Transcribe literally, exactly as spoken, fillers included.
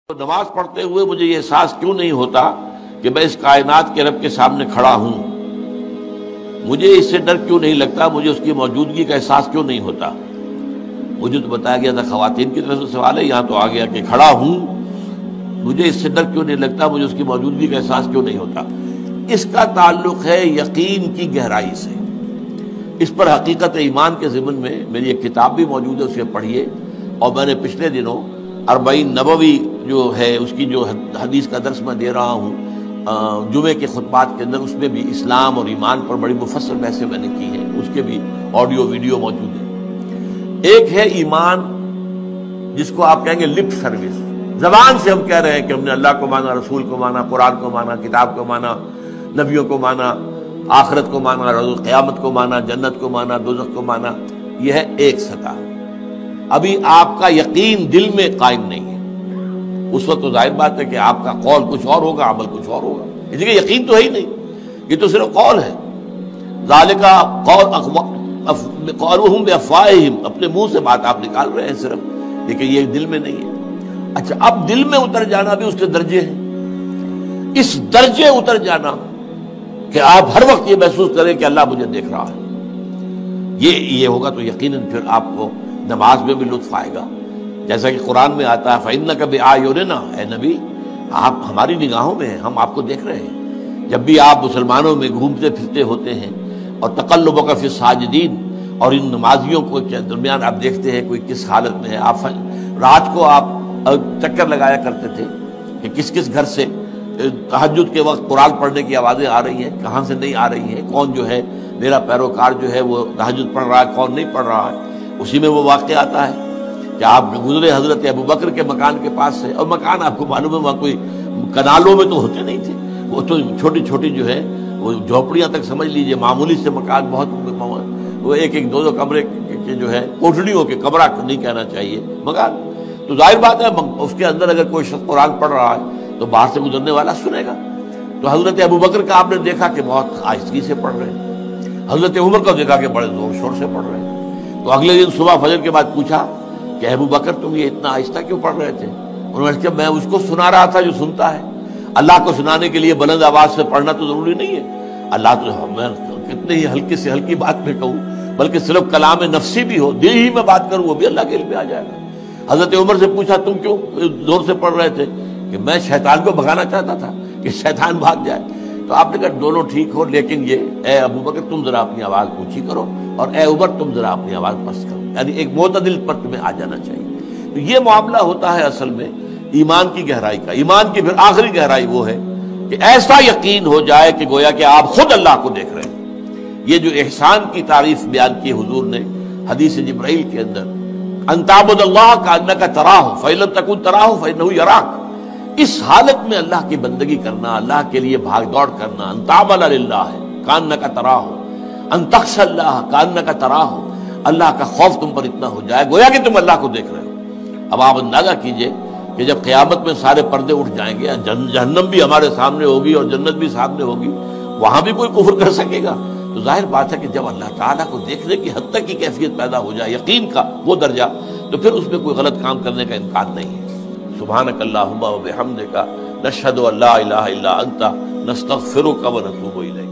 نماز پڑھتے ہوئے مجھے یہ احساس کیوں نہیں ہوتا کہ میں اس کائنات کے رب کے سامنے کھڑا ہوں؟ مجھے اس سے ڈر کیوں نہیں لگتا؟ مجھے اس کی موجودگی کا احساس کیوں نہیں ہوتا؟ مجھے تو بتایا گیا تھا خواتین کی طرف سے سوال ہے، یہاں تو آ گیا کہ کھڑا ہوں، مجھے اس سے ڈر کیوں نہیں لگتا؟ مجھے اس کی موجودگی کا احساس کیوں نہیں ہوتا؟ اس کا تعلق ہے یقین کی گہرائی سے۔ اس پر حقیقت ایمان کے ضمن میں میری ایک کتاب بھی موجود ہے، اسے پڑھیے۔ اور میں نے پچھلے دنوں اربعین نبوی جو ہے اس کی جو حدیث کا درس میں دے رہا ہوں جمعے کے خطبات کے اندر، اس میں بھی اسلام اور ایمان پر بڑی مفصل بحثیں میں نے کی ہیں، اس کے بھی آڈیو ویڈیو موجود ہیں۔ ایک ہے ایمان جس کو آپ کہیں گے لپ سروس، زبان سے ہم کہہ رہے ہیں کہ ہم نے اللہ کو مانا، رسول کو مانا، قرآن کو مانا، کتاب کو مانا، نبیوں کو مانا، آخرت کو مانا، روز قیامت کو مانا، جنت کو مانا، دوزخ کو مانا۔ یہ ہے ایک سطح۔ ابھی آپ کا یقین دل میں قائم نہیں ہے۔ اس وقت تو ظاہر بات ہے کہ آپ کا قول کچھ اور ہوگا، عمل کچھ اور ہوگا، اس لیے یقین تو ہے ہی نہیں، یہ تو صرف قول ہے۔ ذالک قول قولہم بافواہہم، اپنے منہ سے بات آپ نکال رہے ہیں صرف، لیکن یہ دل میں نہیں ہے۔ اچھا، اب دل میں اتر جانا بھی اس کے درجے ہیں۔ اس درجے اتر جانا کہ آپ ہر وقت یہ محسوس کریں کہ اللہ مجھے دیکھ رہا ہے، یہ یہ ہوگا تو یقیناً پھر آپ کو نماز میں بھی لطف آئے گا، جیسا کہ قرآن میں آتا ہے فَإِنَّكَ بِأَعْيُنِنَا، اے نبی آپ ہماری نگاہوں میں ہیں، ہم آپ کو دیکھ رہے ہیں۔ جب بھی آپ مسلمانوں میں گھومتے پھرتے ہوتے ہیں اور تقلبک فی الساجدین، اور ان نمازیوں کو کے درمیان آپ دیکھتے ہیں کوئی کس حالت میں ہے۔ آپ رات کو آپ چکر لگایا کرتے تھے کہ کس کس گھر سے تہجد کے وقت قرآن پڑھنے کی آوازیں آ رہی ہیں، کہاں سے نہیں آ رہی ہیں، کون جو ہے میرا پیروکار جو ہے وہ تہجد پڑھ رہا ہے، کون نہیں پڑھ رہا ہے۔ اسی میں وہ واقعہ آتا ہے کہ آپ گزرے حضرت ابو بکر کے مکان کے پاس سے، اور مکان آپ کو معلوم ہے وہاں کوئی کنالوں میں تو ہوتے نہیں تھے، وہ تو چھوٹی چھوٹی جو ہے وہ جھوپڑیاں تک سمجھ لیجئے، معمولی سے مکان، بہت وہ ایک ایک دو دو کمرے کے جو ہے کوٹڑیوں کے، کمرہ نہیں کہنا چاہیے، مکان۔ تو ظاہر بات ہے اس کے اندر اگر کوئی شخص قرآن پڑھ رہا ہے تو باہر سے گزرنے والا سنے گا۔ تو حضرت ابو بکر کا آپ نے دیکھا کہ بہت آہستگی سے پڑھ رہے ہیں، حضرت عمر کا دیکھا کہ بڑے زور شور سے پڑھ رہے ہیں۔ تو اگلے دن صبح فجر کے بعد پوچھا کہ ابو بکر تم یہ اتنا آہستہ کیوں پڑھ رہے تھے؟ انہوں نے کہا میں اس کو سنا رہا تھا جو سنتا ہے۔ اللہ کو سنانے کے لیے بلند آواز سے پڑھنا تو ضروری نہیں ہے، اللہ تو میں کتنے ہی ہلکی سے ہلکی بات میں کہوں، بلکہ صرف کلام نفسی بھی ہو، دل ہی میں بات کروں، وہ بھی اللہ کے علم میں آ جائے گا۔ حضرت عمر سے پوچھا تم کیوں زور سے پڑھ رہے تھے؟ کہ میں شیطان کو بھگانا چاہتا تھا کہ شیطان بھاگ جائے۔ تو آپ نے کہا دونوں ٹھیک ہو، لیکن یہ اے ابو بکر تم ذرا اپنی آواز اونچی کرو، اور اے عمر تم ذرا اپنی آواز پست کرو، یعنی ایک معتدل پر تمہیں آ جانا چاہیے۔ تو یہ معاملہ ہوتا ہے اصل میں ایمان کی گہرائی کا۔ ایمان کی پھر آخری گہرائی وہ ہے کہ ایسا یقین ہو جائے کہ گویا کہ آپ خود اللہ کو دیکھ رہے ہیں۔ یہ جو احسان کی تعریف بیان کی حضور نے حدیث جبرائیل کے اندر، ان تعبد اللہ کانک تراہ فإن لم تکن تراہ فإنہ یراک، اس حالت میں اللہ کی بندگی کرنا، اللہ کے لیے بھاگ دوڑ کرنا، ان تعمل للہ کانک تراہ، ان تخشى اللہ کانک تراہ، اللہ کا خوف تم پر اتنا ہو جائے گویا کہ تم اللہ کو دیکھ رہے ہو۔ اب آپ اندازہ کیجئے کہ جب قیامت میں سارے پردے اٹھ جائیں گے، جہنم بھی ہمارے سامنے ہوگی اور جنت بھی سامنے ہوگی، وہاں بھی کوئی کفر کر سکے گا؟ تو ظاہر بات ہے کہ جب اللہ تعالیٰ کو دیکھنے کی حد تک کی کیفیت پیدا ہو جائے، یقین کا وہ درجہ، تو پھر اس میں کوئی غلط کام کرنے کا امکان نہیں ہے۔ سبحانک اللہم و بحمدک، نشہد ان لا الہ الا انت، نستغفرک و نتوب الیک۔